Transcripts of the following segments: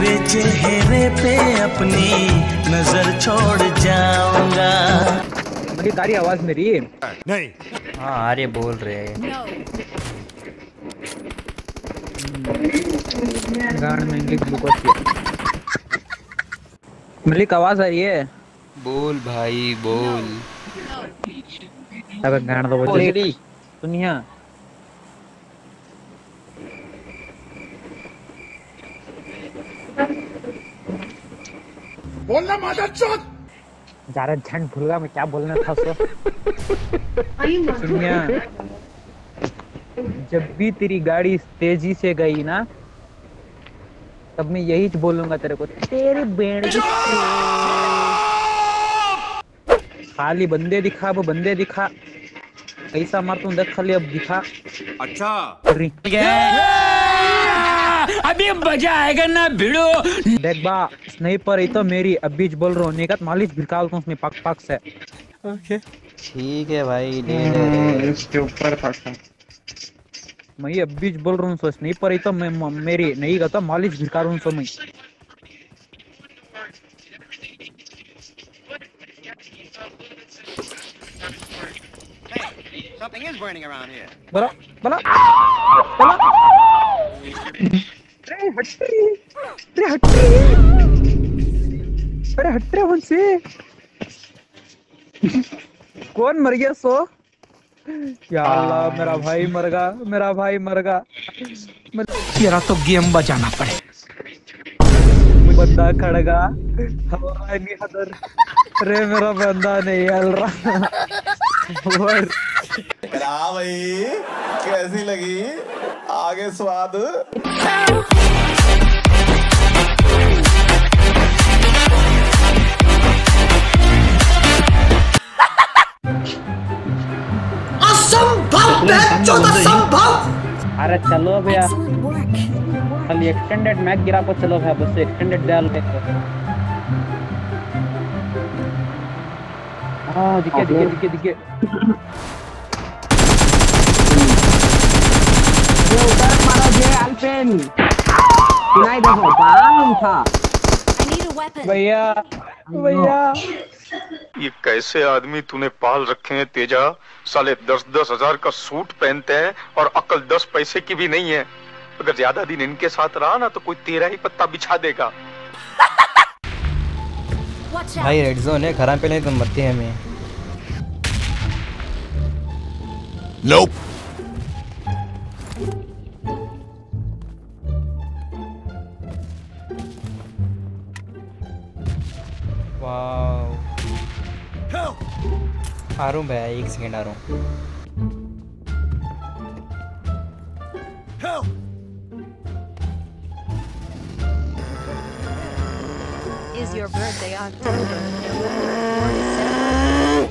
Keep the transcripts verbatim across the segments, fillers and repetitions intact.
तेरे चेहरे पे अपनी नजर छोड़ जाऊंगा। मेरी तारी आवाज मेरी नहीं। हाँ आर्य बोल रहे हैं। गान में इंग्लिश ग्लूकोज मलिक आवाज आ रही है। बोल भाई बोल। अब गान दो बजे सुनिया। बोलना मादरचोद। जरा झंड भूल गया मैं क्या बोलना था सो। सुनिया जब भी तेरी गाड़ी तेजी से गई ना तब मैं यही बोलूंगा तेरे को, तेरी बेड़ खाली बंदे दिखा, वो बंदे दिखा कैसा मारता हूँ देख खाली, अब दिखा। अच्छा अभी मजा आएगा ना भिड़ो। देख बा स्नाइपर है तो मेरी अभी बोल रहा हूँ, निकट मालिश निकालता हूँ उसमें पक पक से। ओके ठीक है भाई ले ले। इसके ऊपर फंसा मैं अभी बोल रहा हूँ, सो स्नाइपर है तो मैं मेरी नहीं कहता मालिश निकाल रहा हूँ सो मैं। Something is burning around here. बला बला बला अरे हट्टी अरे हट्टी अरे हट रे उनसे। कौन मर गया सो? या अल्लाह मेरा भाई मर गया, मेरा भाई मर गया। तेरा तो गेम बजाना पड़े। बंदा खड़गा हवा नहीं हदर रे, मेरा बंदा नहीं हल रहा। और हाँ भाई कैसी लगी आगे स्वाद? असंभव असंभव। अरे चलो भैया खाली एक्सटेंडेड मैक गिरा को चलो भैया, बस एक्सटेंडेड डाल के। हाँ दिखे दिखे दिखे दिखे उधर मारा जे अल्पेन सुनाई देखो बाम था भैया भैया। ये कैसे आदमी तूने पाल रखे हैं तेजा? साले दस दस हजार का सूट पहनते हैं और अकल दस पैसे की भी नहीं है। अगर ज्यादा दिन इनके साथ रहा ना तो कोई तेरा ही पत्ता बिछा देगा। भाई रेड जोन है, खराब पे नहीं तुम मरते हैं हमें। Nope. वाव आ रहा हूँ भैया, एक सेकंड आ रहा हूँ। Is your birthday October, November,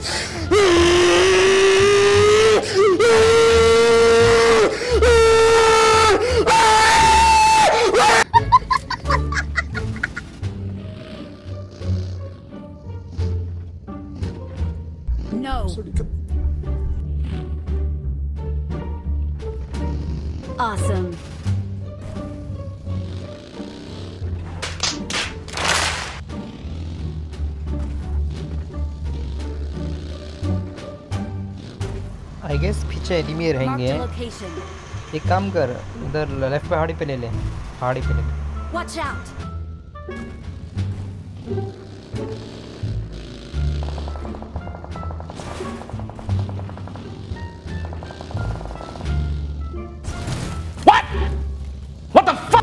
No. Awesome. I guess पीछे एनिमी रहेंगे। एक काम कर उधर लेफ्ट पहाड़ी पे ले ले, पहाड़ी पे ले ले। Watch out. What? What the fuck?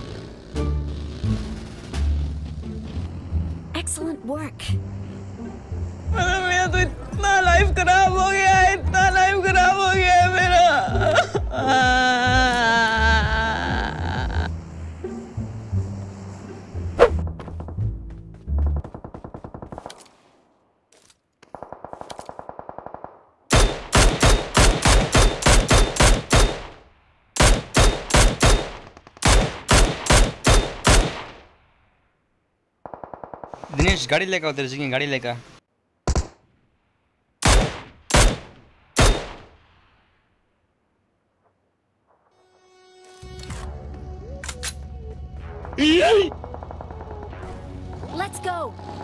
Excellent work. मेरा तो इतना लाइफ खराब हो गया है, इतना लाइफ खराब हो गया है मेरा। दिनेश गाड़ी लेकर उधर जी, गाड़ी लेकर। Let's go.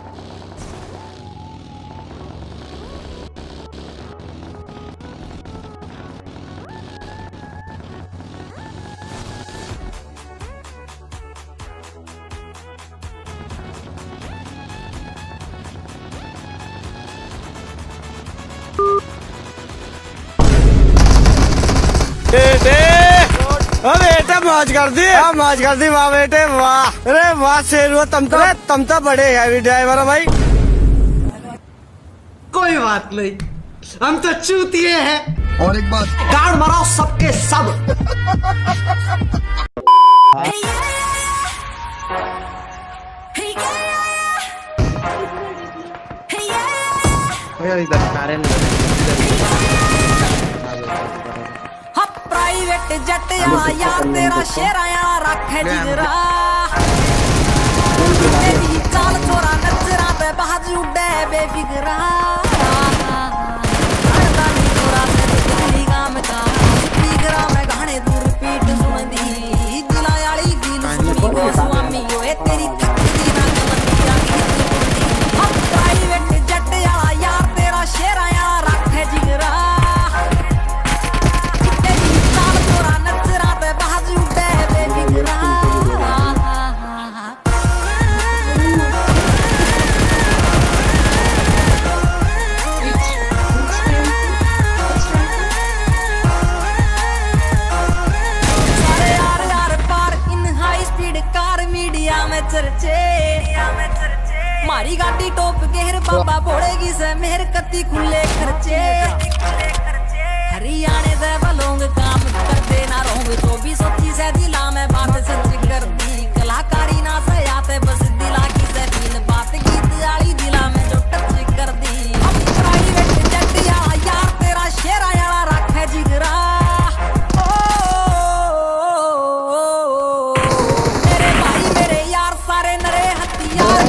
बेटे मौज कर दी, मौज कर दी, वाह बेटे वाह, अरे वाह शेर, तुम तो तुम तो बड़े हैवी ड्राइवर हो भाई। कोई बात नहीं, हम तो चूतिए हैं। और एक बात, गाड़ मराओ सबके सब। प्राइवेट जट यार यार तेरा शेरा यार रखे जिगरा तेरी चाल छोरा नजरा पे बाजू उड़े बेफिक्रा अड़दानी छोरा से दिल्ली गाम का फिक्रा में गाने दूर पीट सुनदी दिला याली दिल सुनी को स्वामी ओए तेरी तकदी ना कलंदिया हम प्राइवेट जट यार यार तेरा शेरा यार रखे जिगरा मारी गाड़ी टोप गेर बाबा बोलेगी से मेहर कती खुले खर्चे हरियाणे से बलोंग काम कर देना रोंग जो भी सोची से दिला में बात सच कर दी कलाकारी ना से आते बस दिला की से तीन बात गीत आली दिला में जो टच कर दी हम प्राइवेट जट यार यार तेरा शेरा यार रखे जिगरा मेरे भाई मेरे यार सारे नरे हथियार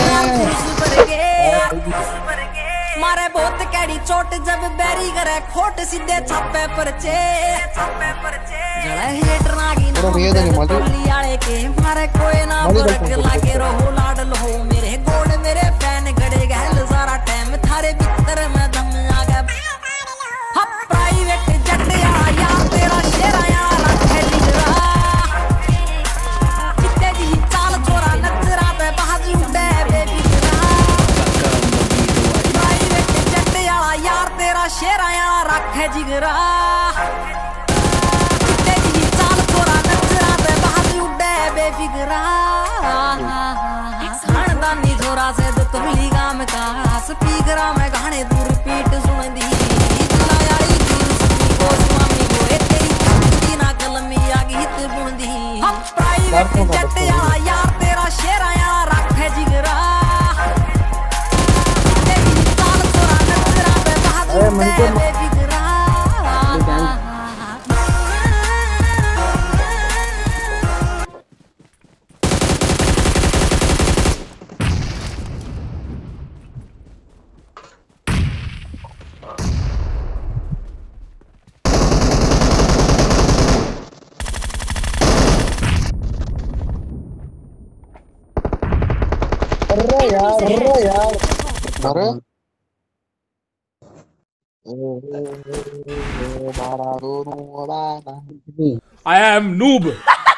मारे बहुत कैडी चोट जब बैरी करे खोट सीधे छापे परचे जड़े हेट नागी ना टोली आले के मारे कोई ना फर्क लागे रहो लाडल हो मेरे गोड़ मेरे फैन गड़े गहल सारा टाइम थारे भीतर में दम आ गया हम प्राइवेट जट यार यार तेरा शेरा यार रखे जिगरा कितने दी चाल छोरा नजरा पे बाजू उड़े शेरा यार रखे जिगरा तेरी चाल छोरा नजरा पे बाजू उड़े बेफिक्रा खानदानी छोरा से तो तुमली गाम का स्पीकरा में गाने दूर पीट सुनदी दिला यारी दिल सुनी को स्वामी को तेरी तकदी ना कलमी आ गीत बुनदी हम प्राइवेट जट यार यार तेरा शेरा यार रखे जिगरा तेरी चाल छोरा नजरा पे बाजू उड़े बेफिक्रा अरे यार अरे यार अरे I am noob.